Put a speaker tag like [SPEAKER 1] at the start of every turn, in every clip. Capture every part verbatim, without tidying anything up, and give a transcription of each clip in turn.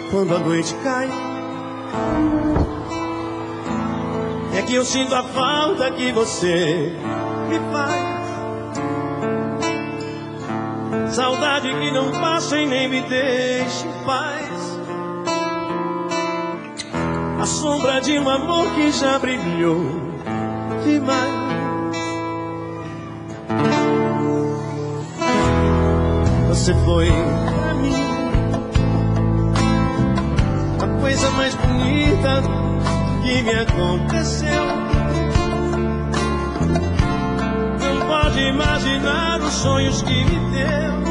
[SPEAKER 1] quando a noite cai, é que eu sinto a falta que você me faz. Saudade que não passa e nem me deixa em paz. A sombra de um amor que já brilhou demais. Você foi pra mim a coisa mais bonita que me aconteceu. Não pode imaginar os sonhos que me deu.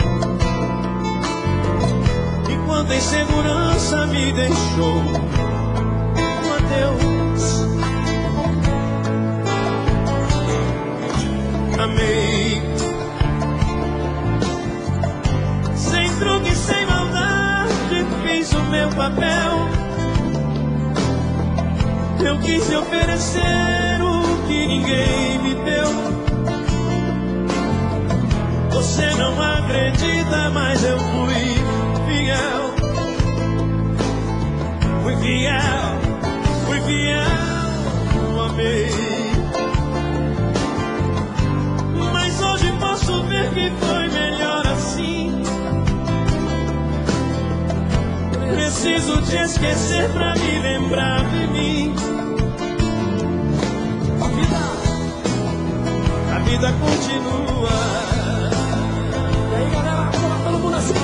[SPEAKER 1] E quanta insegurança me deixou. Um adeus. Amei sem truque, sem maldade, fiz o meu papel. Eu quis oferecer o que ninguém me deu. Você não acredita, mas eu fui fiel. Fui fiel, fui fiel, amei. Mas hoje posso ver que foi melhor assim. Preciso te esquecer pra me lembrar de mim. A vida, a vida continua. E aí, galera, vamos todo mundo assim.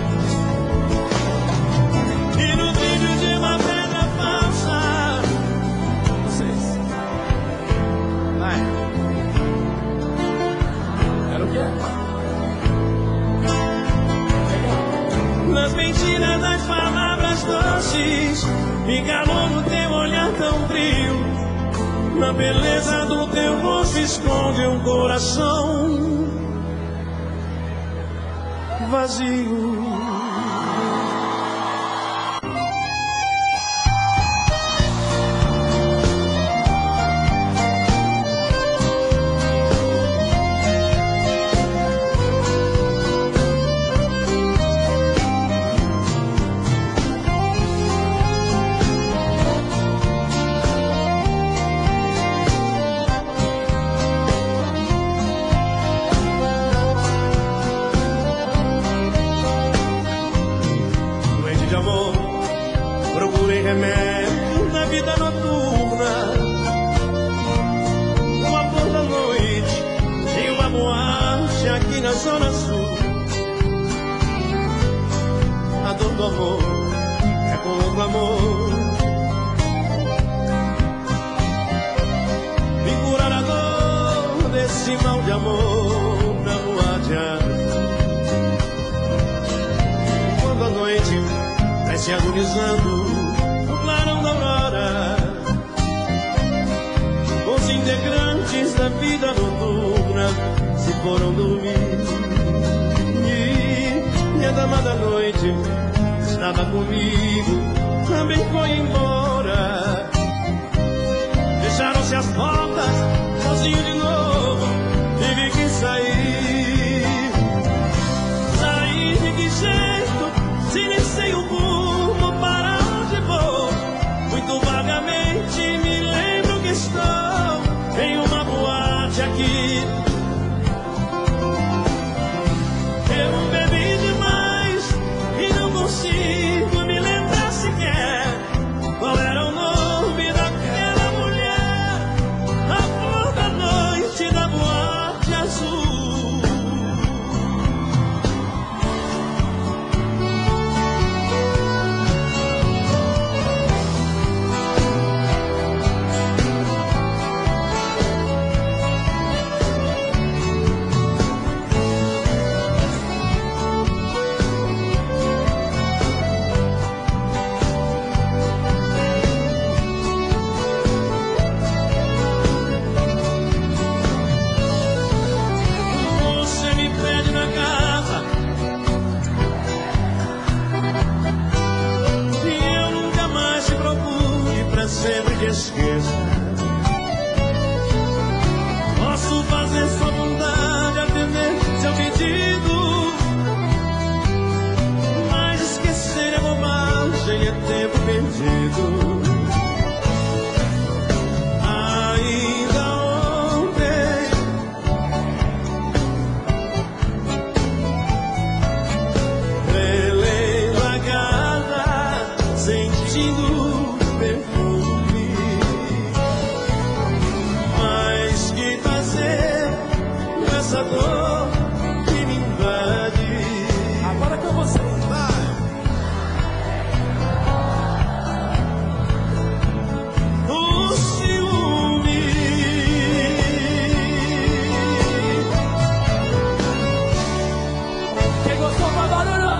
[SPEAKER 1] E no brilho de uma pedra falsa. Vocês. Vai. Era o quê? Nas mentiras das palavras doces, me calou no teu olhar tão frio. Na beleza do teu rosto esconde um coração vazio. Se agonizando no clarão da aurora, os integrantes da vida noturna se foram dormir. E a dama da noite estava comigo, também foi embora. Fecharam-se as portas, sozinho de novo, tive que sair. Sair de que jeito, silenciei o mundo. Muito vagamente me lembro que estou em uma boate aqui. Eu bebi demais e não consigo me lembrar sequer qual era o nome daquela mulher, a flor da noite da boate azul. Sempre te esqueça. Posso fazer sua vontade, atender seu pedido, mas esquecer é bobagem. essa dor que me invade.
[SPEAKER 2] Agora que eu vou sair.
[SPEAKER 1] O ciúme.
[SPEAKER 2] Quem gostou faz barulho.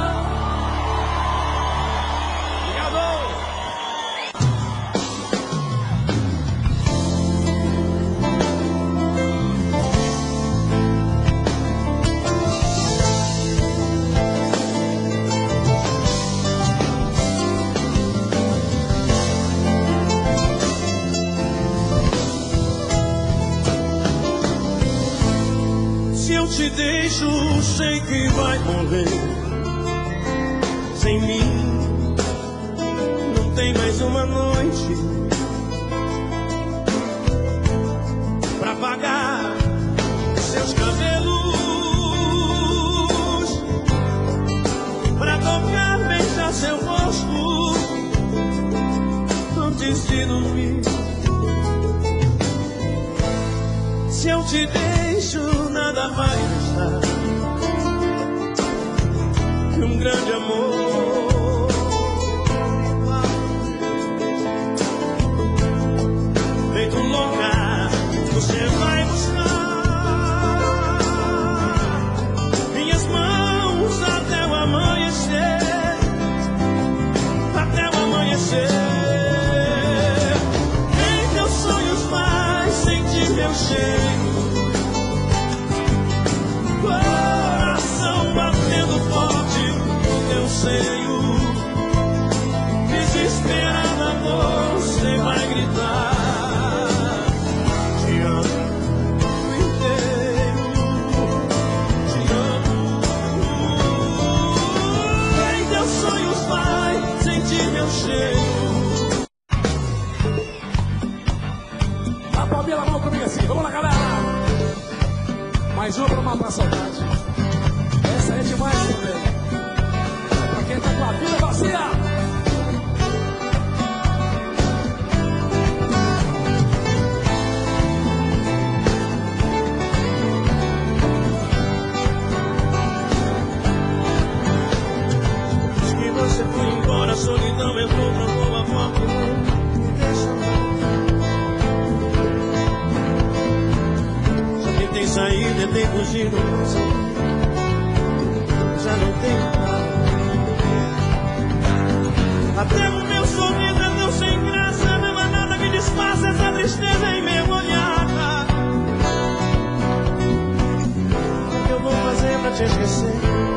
[SPEAKER 1] Se eu te deixo, sei que vai morrer. Sem mim, não tem mais uma noite pra pagar seus cabelos, pra tocar, beijar seu rosto antes de dormir. Se eu te deixo, nada vai restar que um grande amor. Feito louca, você vai buscar minhas mãos até o amanhecer, até o amanhecer. Em teus sonhos vai sentir meu cheiro. Coração batendo forte no teu seio, desesperada dor, você vai gritar: te amo inteiro, te amo. Em teus sonhos vai sentir meu cheiro.
[SPEAKER 2] A palminha na mão comigo assim, vamos lá, galera. Mais uma pra matar a saudade. Essa é demais também. Pra quem tá com a vida vazia.
[SPEAKER 1] Diz que você foi embora, a solidão entrou, trancou a porta e não me deixa. Tem saída, tem fugido, já não tem nada. Até o meu sorriso é tão sem graça, não há nada que disfarce essa tristeza envergonhada. O que eu vou fazer pra te esquecer?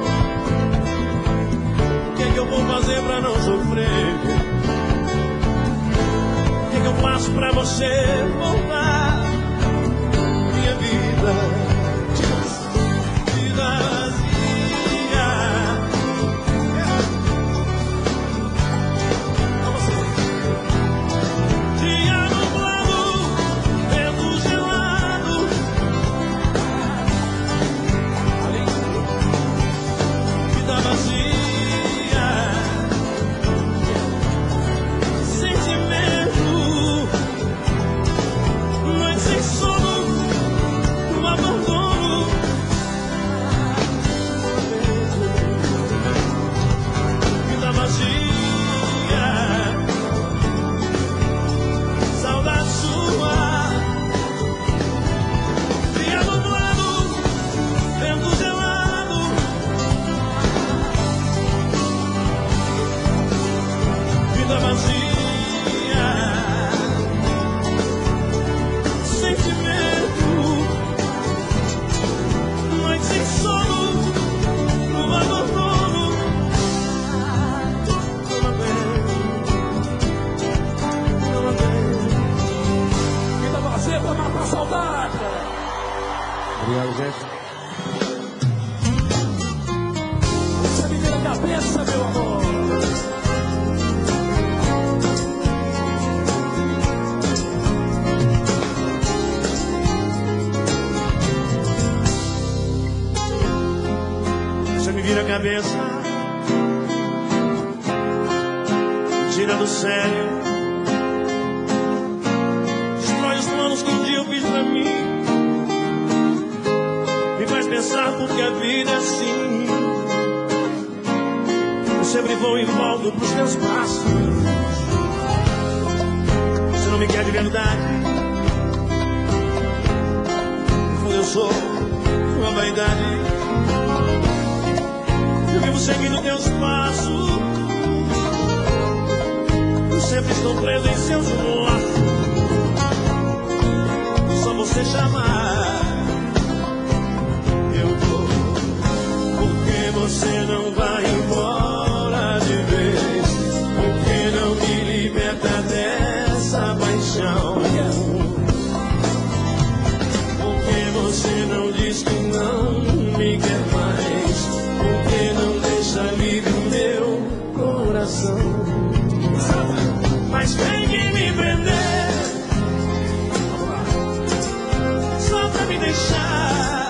[SPEAKER 1] O que é que eu vou fazer pra não sofrer? O que é que eu faço pra você voltar? Minha vida, vida vazia. Dia nublado, vento gelado. Vida vazia, sentimento, noite sem sono. Vida vazia, saudade sua. Dia nublado, vento gelado. Vida vazia, sentimento, noite sem sono, no abandono. Não aguento, não aguento.
[SPEAKER 2] Vida vazia pra matar a saudade.
[SPEAKER 1] Obrigado, gente.
[SPEAKER 2] Você me vira a cabeça, meu amor.
[SPEAKER 1] Você me vira a cabeça, tira do sério, destrói os planos que um dia eu fiz pra mim. Me pensar porque a vida é assim. Eu sempre vou e volto pros teus passos. Você não me quer de verdade. No fundo eu sou uma vaidade. Eu vivo seguindo teus passos. Eu sempre estou preso em seus laços. Só você chamar, eu vou. Porque você não vai embora de vez. Porque não me liberta dessa paixão. Porque você não diz que não me quer mais. Porque não deixa livre o meu coração. Mas tem que me prender, só pra me deixar,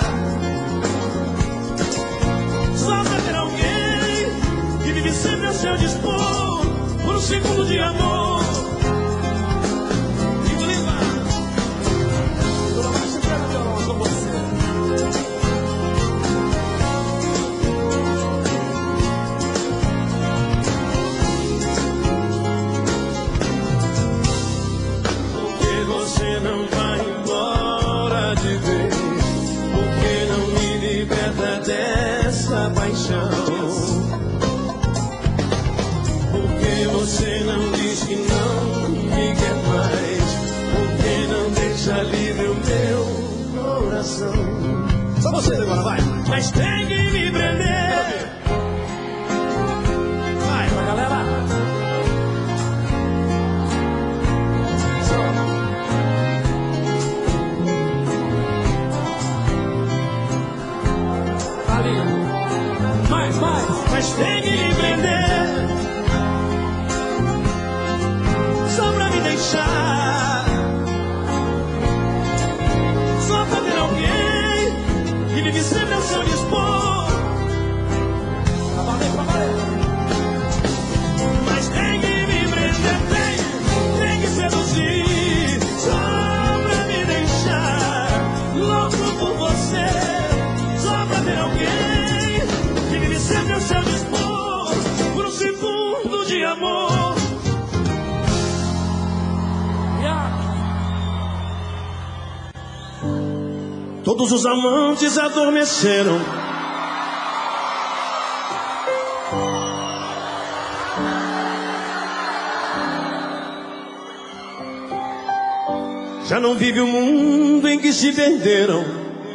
[SPEAKER 1] só pra ter alguém que vive sempre ao seu dispor, por um segundo de amor. E vou levar toda mais chegada violão com você. Você não vai embora de vez. Porque não me liberta dessa paixão. Porque você não diz que não me quer mais. Porque não deixa livre o meu coração. Só vocês agora, vai. Mas tem que me prender. Vai, vai, galera. Mais, mais. Mas tem que me prender, só pra me deixar, só pra ter alguém que vive sempre ao seu dispor. Pra valer, pra valer. Mas tem que me prender, tem, tem que seduzir, só pra me deixar louco por você, só pra ter alguém que vive sempre ao seu dispor, por um segundo de amor. Yeah. Todos os amantes adormeceram. Já não vive o mundo em que se perderam.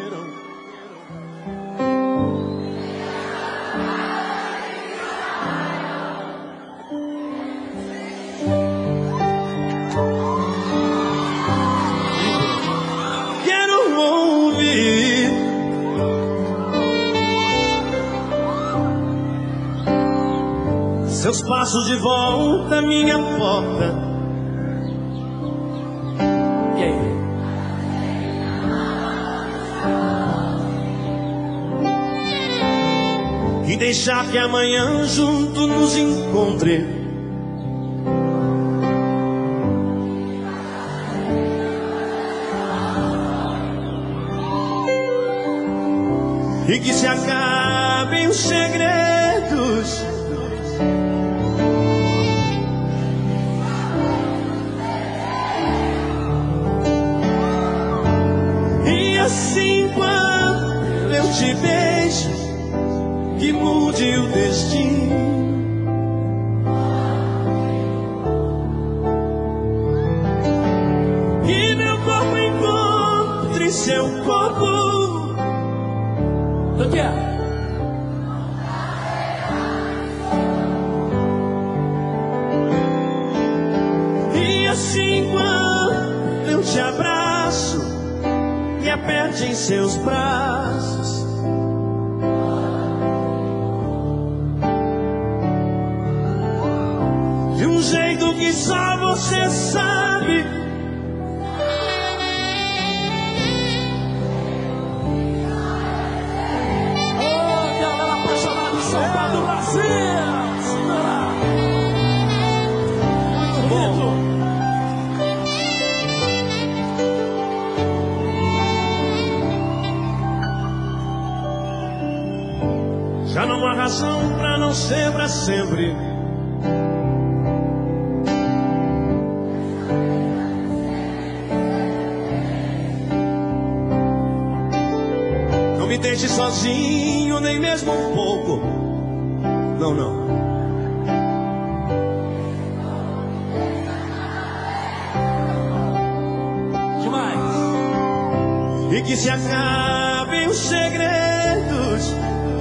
[SPEAKER 1] Seus passos de volta à minha porta. Yeah. E deixar que amanhã junto nos encontre. E que se acabem os segredos. Assim quando eu te beijo, que mude o destino. Que meu corpo encontre seu corpo. Do que é? E assim quando eu te abraço, me aperte em seus braços. De um jeito que só você sabe. Oh, galera apaixonada de São Paulo do Brasil. Muito bonito. Já não há razão pra não ser pra sempre. Não me deixe sozinho, nem mesmo um pouco. Não, não. E que se acabem os segredos.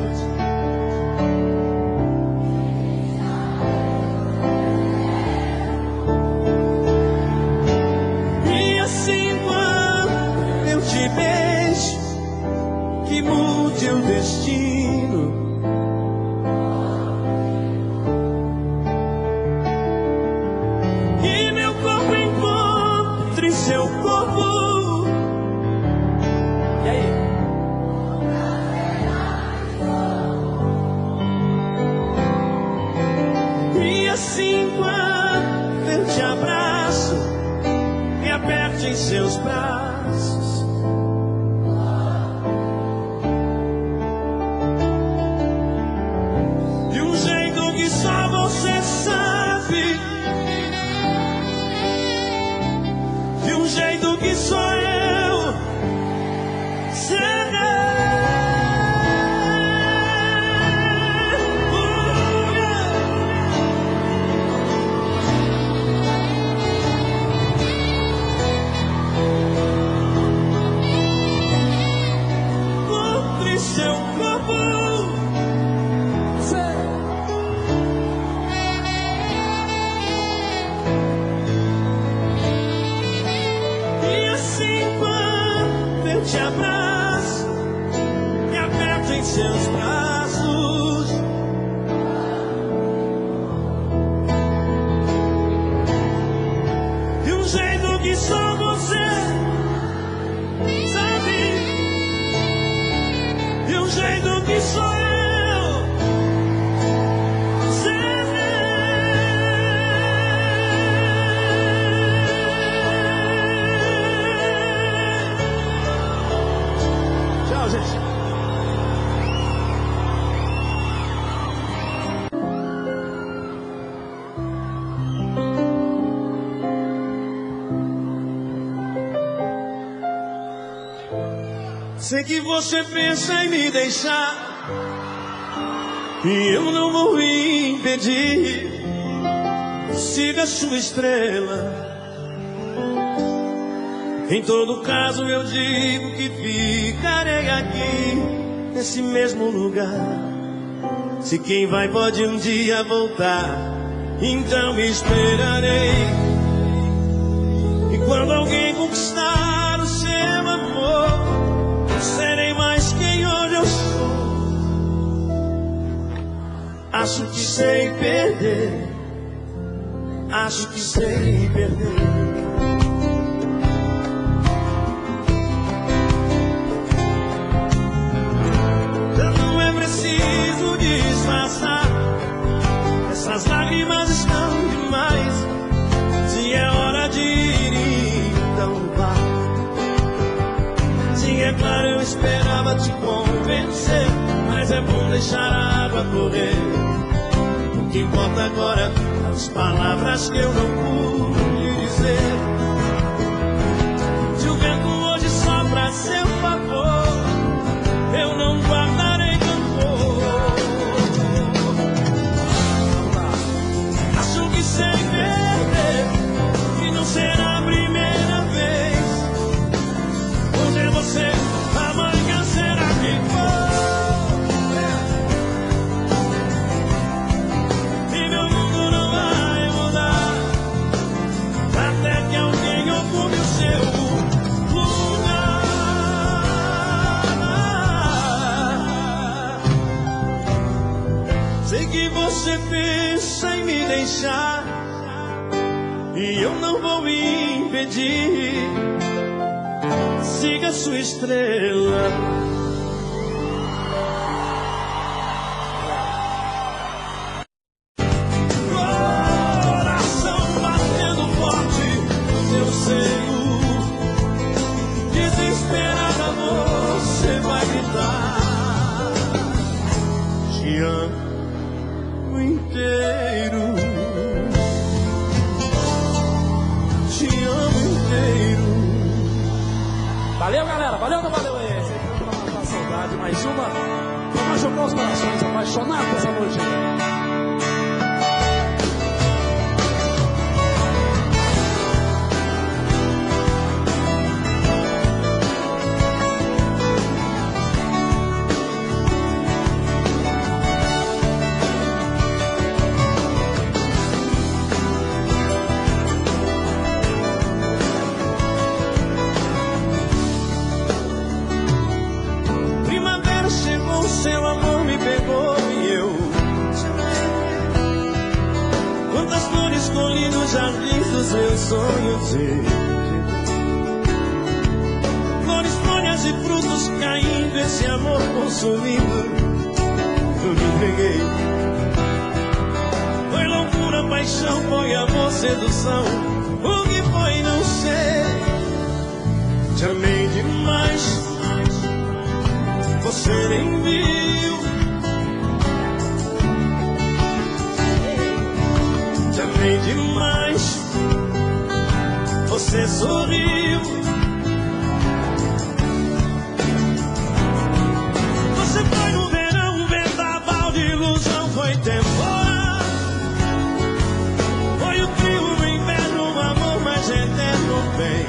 [SPEAKER 1] E assim quando eu te beijo, que mude o destino. E meu corpo encontre seu corpo. Assim quando eu te abraço, me aperte em seus braços. De um jeito que só você sabe, de um jeito que só eu sei. Seu corpo, e assim quando eu te abraço, me aperto em seus braços. De um jeito que só você sabe, de um jeito que sou eu sei. Tchau, gente. Sei que você pensa em me deixar, e eu não vou impedir. Siga sua estrela. Em todo caso eu digo que ficarei aqui, nesse mesmo lugar. Se quem vai pode um dia voltar, então me esperarei. E quando alguém conquistar o seu amor, serei mais quem hoje eu sou. Acho que sei perder, acho que sei perder. Não é preciso disfarçar, essas lágrimas estão demais. Se é hora de ir, então vá. Sim, é claro, eu esperava te convencer, mas é bom deixar a água correr. O que importa agora são as palavras que eu não pude dizer. Se o vento hoje sopra a seu favor, eu não guardarei rancor. Acho que sei perder, e não será a primeira vez. Hoje é você, amanhã será quem for. E meu mundo não vai mudar, até que alguém ocupe o seu lugar. Sei que você pensa em me deixar, e eu não vou impedir. Siga sua estrela. Coração batendo forte no seu seio, desesperada você vai gritar. Te
[SPEAKER 2] saudade. Mais uma pra machucar os corações apaixonados essa noite.
[SPEAKER 1] Seu amor me pegou e eu quantas flores colhi nos jardins dos meus sonhos e flores, folhas e frutos caindo, esse amor consumindo, eu me entreguei. Foi loucura, paixão, foi amor, sedução, o que foi não sei. Te amei demais, você nem viu. Te amei demais, você sorriu. Você foi no verão, um vendaval de ilusão, foi temporal. Foi o frio, o inverno, o amor mais eterno, bem.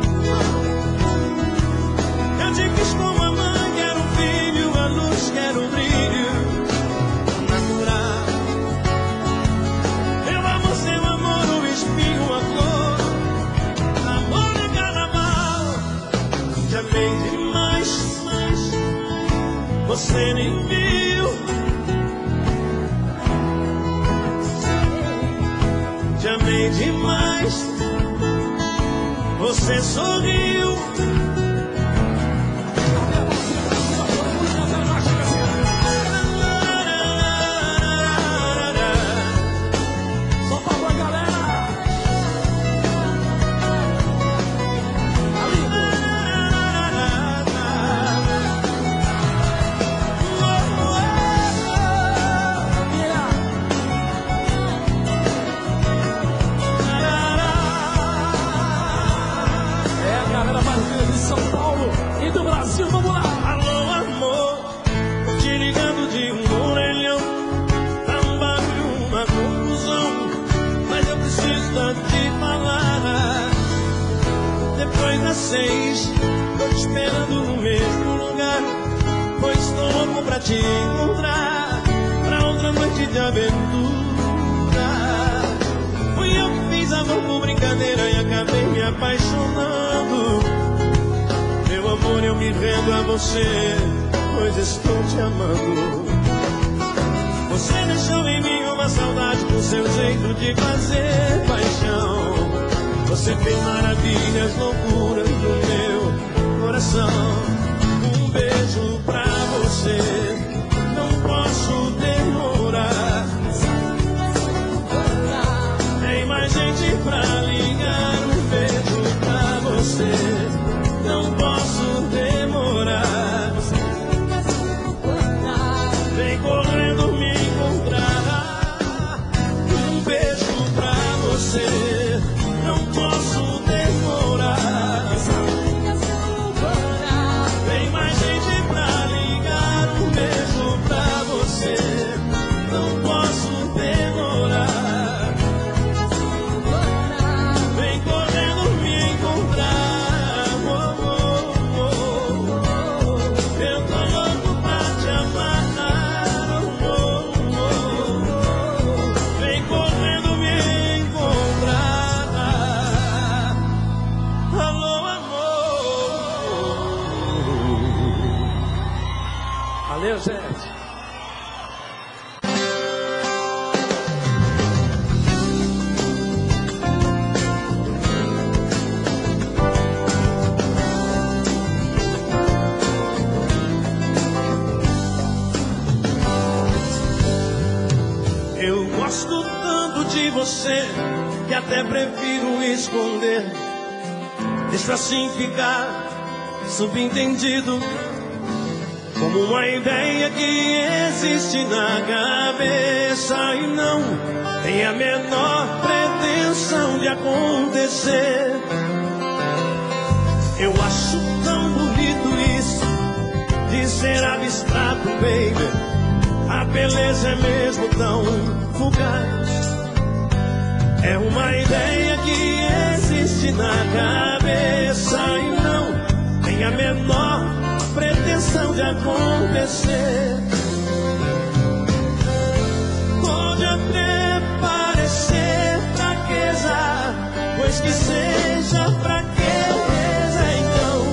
[SPEAKER 1] Eu te quis como a mãe, quero brilho natural. Eu amo seu amor, o espinho, a flor, amor de carnaval. Te amei demais, você nem viu. Te amei demais, você sorriu. Tô te esperando no mesmo lugar, pois estou louco pra te encontrar, pra outra noite de aventura. Fui eu que fiz amor por brincadeira e acabei me apaixonando. Meu amor, eu me rendo a você, pois estou te amando. Você deixou em mim uma saudade com seu jeito de fazer paixão. Você fez maravilhas, loucuras no meu coração. Um beijo pra você, não posso demorar. Tem mais gente pra ligar. Um beijo pra você, não posso demorar. Vem correndo me encontrar. Um beijo pra você, não posso demorar. Vem mais gente pra ligar. Um beijo pra você, não posso demorar. Vem correndo me encontrar. Oh, oh, oh, oh. Eu tô louco pra te amar. Oh, oh, oh. Vem correndo me encontrar. Alô, amor.
[SPEAKER 2] Valeu, gente.
[SPEAKER 1] Eu gosto tanto de você que até prefiro esconder. Deixa assim ficar subentendido, como uma ideia que existe na cabeça e não tem a menor pretensão de acontecer. Eu acho tão bonito isso, de ser abstrato, baby. A beleza é mesmo tão fugaz. É uma ideia que existe na cabeça e não tem a menor pretensão de acontecer. Pode até parecer fraqueza, pois que seja fraqueza então.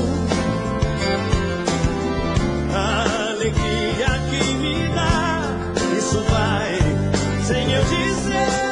[SPEAKER 1] A alegria que me dá, isso vai sem eu dizer.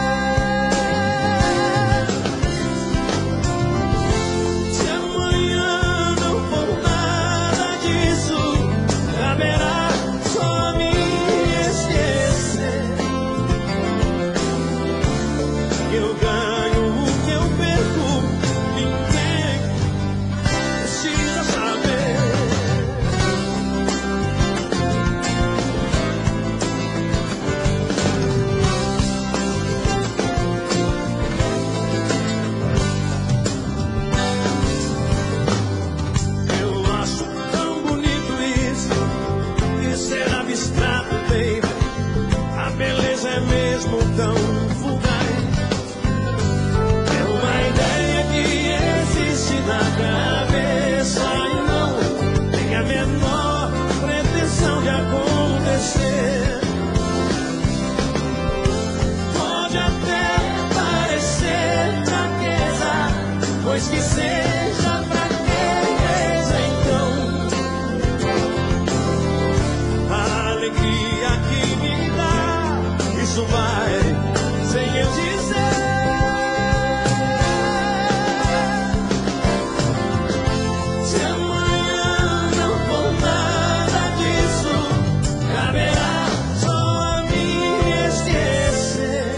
[SPEAKER 1] Tão fugaz. É uma ideia que existe na cabeça e não tem a menor pretensão de acontecer. Pode até parecer fraqueza, pois que seja fraqueza então. A alegria que me dá, isso vai sem eu dizer. Se amanhã não for nada disso, caberá só a mim esquecer.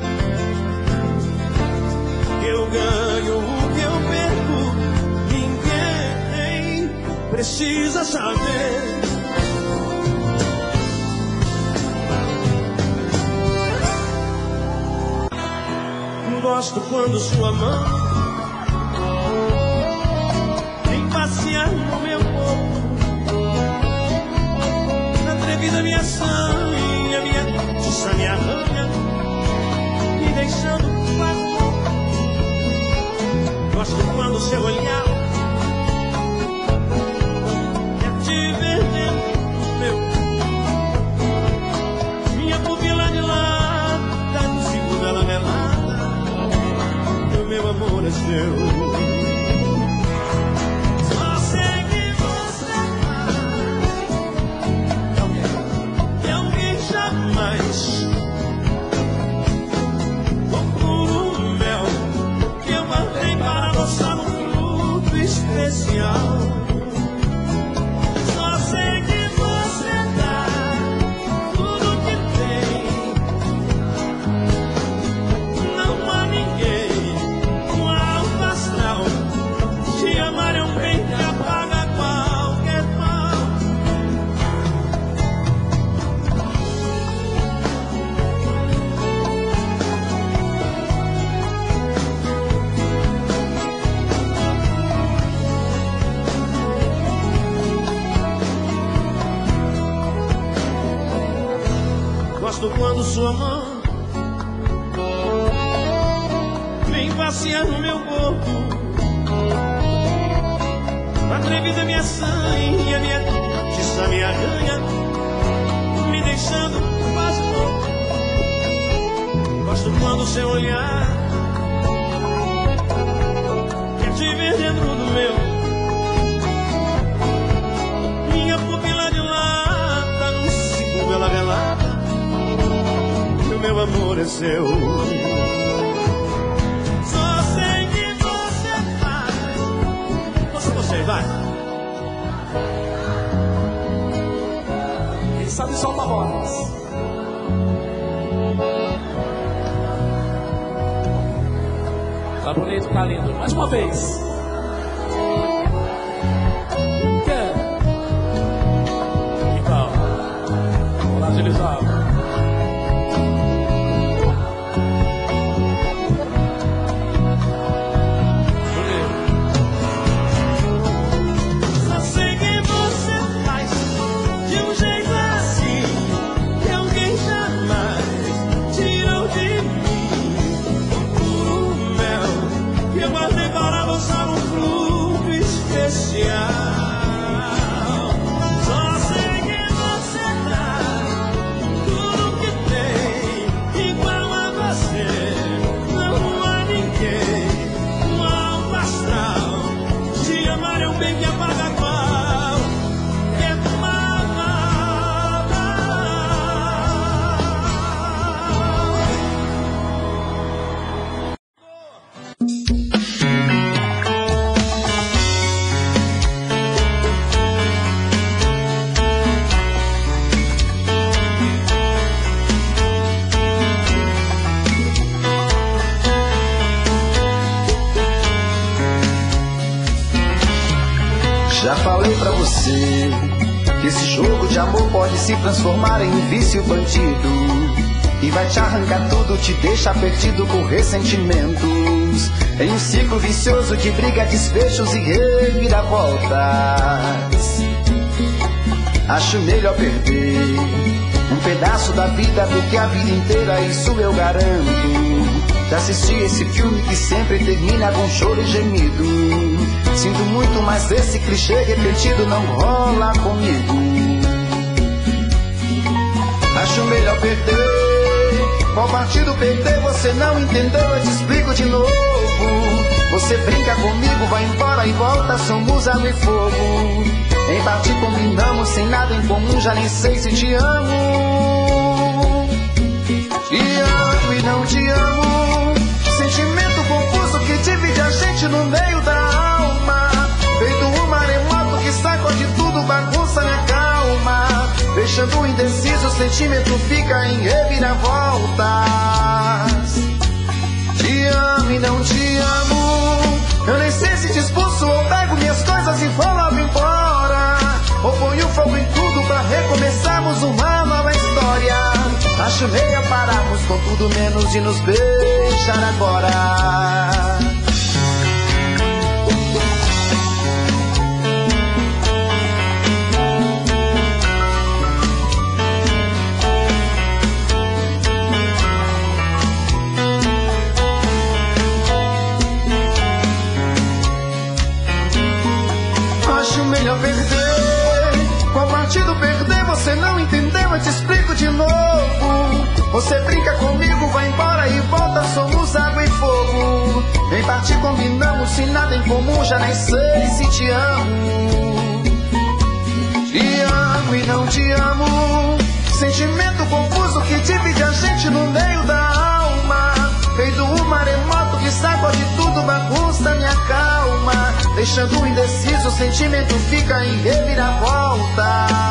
[SPEAKER 1] Eu ganho o que eu perco, ninguém precisa saber. Gosto quando sua mão vem passear no meu corpo, atrevida minha sanha, minha tiça me arranha, me deixando louco. Gosto quando seu olhar quer te ver dentro do meu, minha pupila de lata no segundo ela melada. Meu amor é seu. Só sei que você é alguém, é alguém jamais. Procuro o mel que eu guardei para adoçar um fruto especial. Só sei que você dá tudo que tem. Não há ninguém te amar é um bem que apaga qualquer mal. Gosto quando sua mão vem passear no meu corpo, atrevida minha sanha, minha tiça me arranha, me deixando quase louco. Gosto quando seu olhar quer te ver dentro do meu, minha pupila de lata num segundo ela relata, que o meu amor é seu. Vai. Quem sabe solta a voz. Tá bonito, tá lindo. Mais uma vez. Quer? Então. Vamos lá, agilizar. Só sei que você vai
[SPEAKER 3] jogo de amor pode se transformar em um vício bandido, e vai te arrancar tudo, te deixa perdido por ressentimentos, em um ciclo vicioso de briga, desfechos e reviravoltas. Acho melhor perder um pedaço da vida do que a vida inteira, isso eu garanto. Já assisti esse filme que sempre termina com choro e gemido. Sinto muito, mas esse clichê repetido não rola comigo. Acho melhor perder. Qual partido perder? Você não entendeu, eu te explico de novo. Você brinca comigo, vai embora e volta, somos água e fogo. Em parte combinamos, sem nada em comum, já nem sei se te amo. Te amo e não te amo, sentimento confuso que divide a gente no meio da alma. Feito um maremoto que sacode tudo, bagunça minha calma. Deixando indeciso, o sentimento fica em reviravoltas. Te amo e não te amo, eu nem sei se te expulso ou pego minhas coisas e vou logo embora, ou ponho fogo em tudo pra recomeçarmos uma nova história. Acho meio pararmos com tudo menos de nos beijar agora. Acho melhor perder. Qual partido perder? Você não entendeu, eu te explico de novo. Você brinca comigo, vai embora e volta, somos água e fogo. Em parte combinamos, sem nada em comum, já nem sei se te amo. Te amo e não te amo, sentimento confuso que divide a gente no meio da alma. Feito um maremoto que sacode tudo, bagunça minha calma. Deixando indeciso, o sentimento fica em reviravoltas.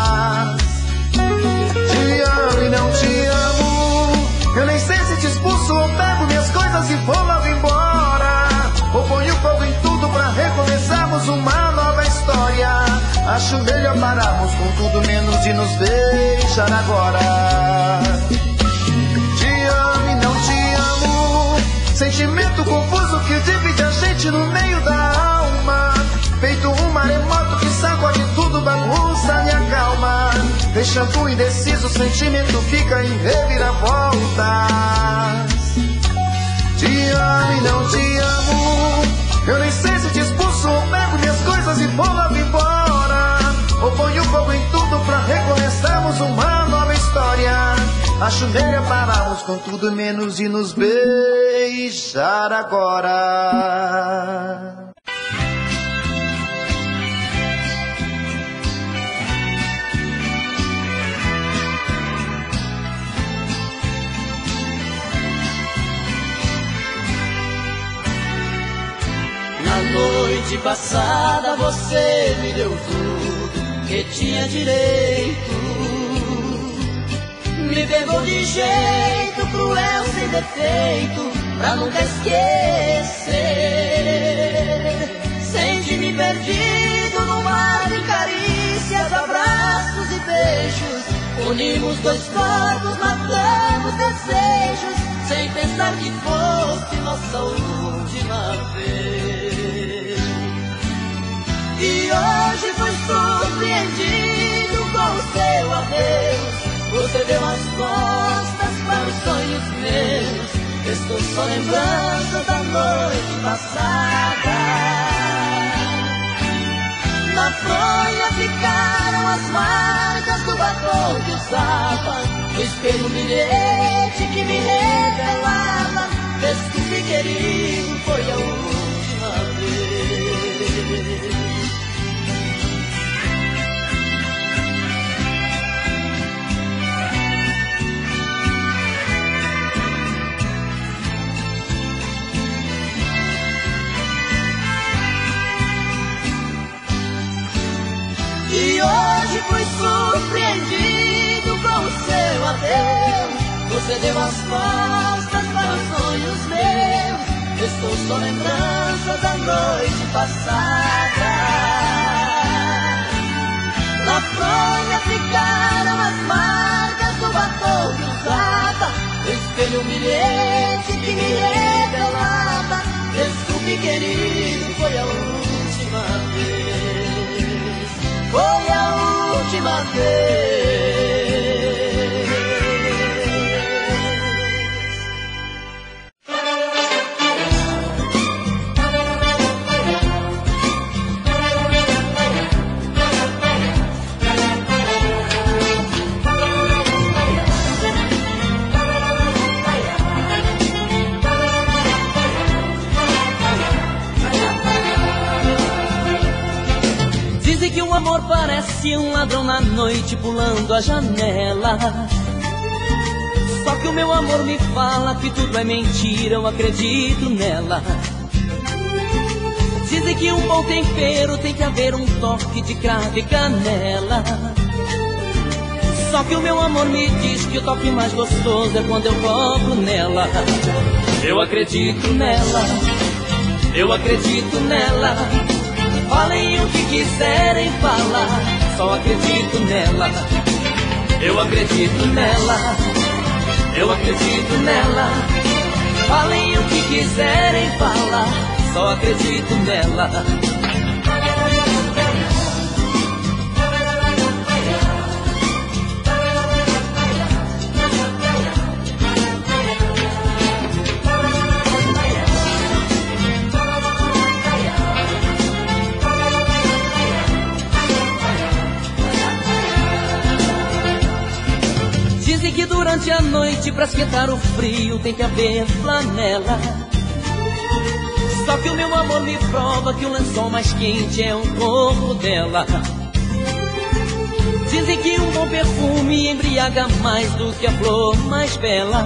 [SPEAKER 3] Te amo e não te amo, eu nem sei se te expulso ou pego minhas coisas e vou logo embora, ou ponho fogo em tudo pra recomeçarmos uma nova história. Acho melhor pararmos com tudo menos de nos beijar agora. Te amo e não te amo, sentimento confuso que divide a gente no meio da alma. Feito um maremoto que sacode tudo, bagunça minha calma. Deixando indeciso, o sentimento fica em reviravoltas. Te amo e não te amo, eu nem sei se te expulso ou pego minhas coisas e vou logo embora, ou ponho fogo em tudo pra recomeçarmos uma nova história. Acho melhor pararmos com tudo menos de nos beijar agora.
[SPEAKER 1] Na noite passada você me deu tudo que tinha direito, me pegou de jeito cruel, sem defeito, pra nunca esquecer. Senti-me perdido no mar de carícias, abraços e beijos. Unimos dois corpos, matamos desejos, sem pensar que fosse nossa última vez. E hoje fui surpreendido com o seu adeus. Você deu as costas para os sonhos meus. Estou só lembrando da noite passada. Na fronha ficaram as marcas do batom que usava, no espelho um bilhete que me revelava: desculpe querido, foi a última vez. E hoje fui surpreendido com o seu adeus. Você deu as costas para os sonhos meus. Estou só lembrança da noite passada. Na fronha
[SPEAKER 4] ficaram as marcas do batom que usava, o espelho humilhante que me revelava. Desculpe, querido, foi a última vez, foi a última vez.
[SPEAKER 5] Que o amor parece um ladrão na noite pulando a janela. Só que o meu amor me fala que tudo é mentira, eu acredito nela. Dizem que um bom tempero tem que haver um toque de cravo e canela. Só que o meu amor me diz que o toque mais gostoso é quando eu toco nela. Eu acredito nela, eu acredito nela. Falem o que quiserem falar, só acredito nela. Eu acredito nela, eu acredito nela. Falem o que quiserem falar, só acredito nela. Dizem que durante a noite, pra esquentar o frio, tem que haver flanela. Só que o meu amor me prova que o lençol mais quente é o corpo dela. Dizem que um bom perfume embriaga mais do que a flor mais bela.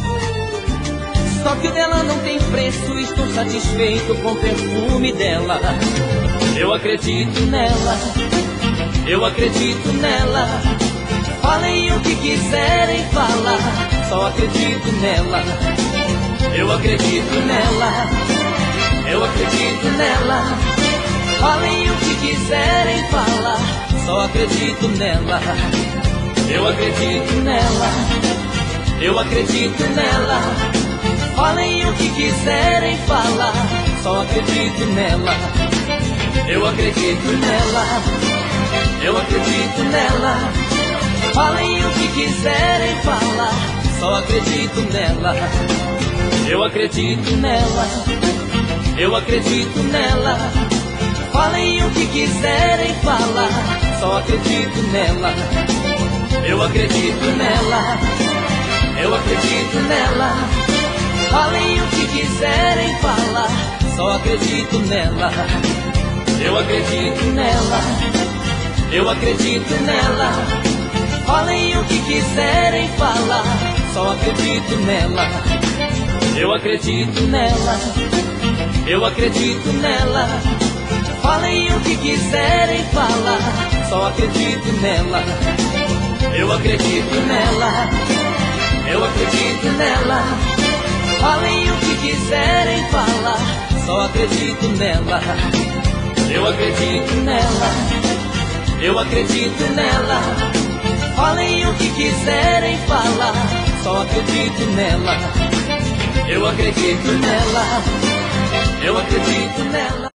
[SPEAKER 5] Só que o dela não tem preço, estou satisfeito com o perfume dela. Eu acredito nela, eu acredito nela. Falem o que quiserem falar, só acredito nela. Eu acredito nela, eu acredito nela. Falem o que quiserem falar, só acredito nela. Eu acredito nela, eu acredito nela. Falem o que quiserem falar, só acredito nela. Eu acredito nela, eu acredito nela. Falem o que quiserem falar, só acredito nela. Eu acredito nela, eu acredito nela. Falem o que quiserem falar, só acredito nela. Eu acredito nela, eu acredito nela. Falem o que quiserem falar, só acredito nela. Eu acredito nela, eu acredito nela. Falem o que quiserem falar, só acredito nela. Eu acredito nela, eu acredito nela. Falem o que quiserem falar, só acredito nela. Eu acredito nela, eu acredito nela. Falem o que quiserem falar, só acredito nela. Eu acredito nela, eu acredito nela. Falem o que quiserem falar, só acredito nela. Eu acredito nela, eu acredito nela.